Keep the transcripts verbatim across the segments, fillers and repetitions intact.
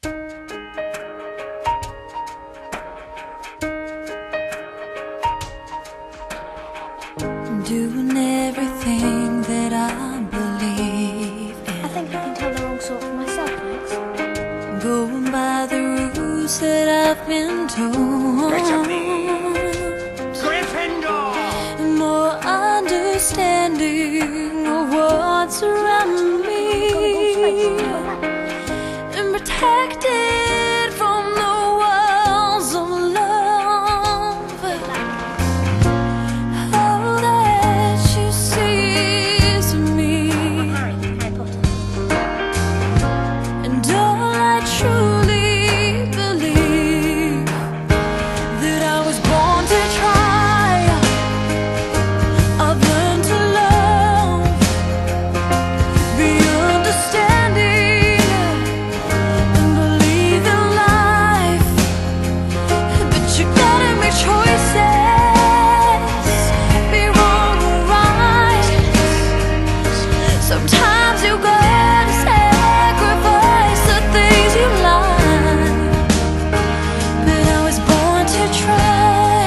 Doing everything that I believe in. I think I can tell the wrong sort for myself, thanks. Going by the rules that I've been told. Gryffindor! More understanding of what's around me, and protected from the walls of love. All that you see is me, and all I truly believe that I was born to try. I've learned to love, be understanding, and believe in life. But you gotta make choices, be wrong or right. Sometimes you gotta sacrifice the things you like. But I was born to try.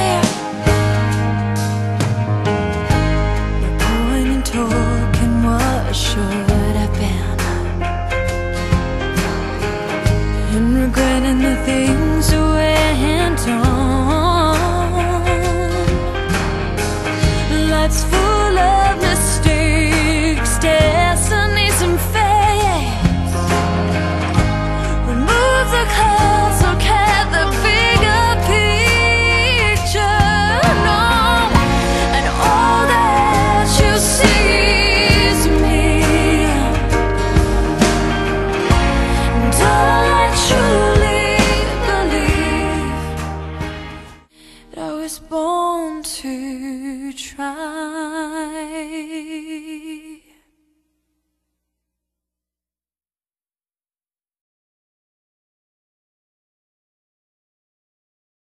No point in talking what should have been, and regretting the things that went on. Life's full of mistakes, destinies and fates. Remove the clouds, look at the bigger picture. No, and all that you see is me, and all I truly believe that I was born to try.